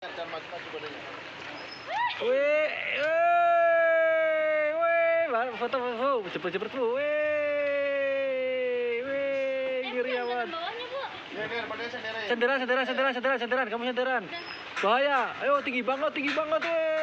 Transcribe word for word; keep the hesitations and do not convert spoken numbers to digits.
Jangan maju-maju badannya. Wih, wih, wih, foto foto, cepet-cepet bu, wih, wih, ngiri amat. Senderan, senderan, senderan, senderan, senderan, kamu senderan. Bahaya, ayo tinggi banget, tinggi banget, wih.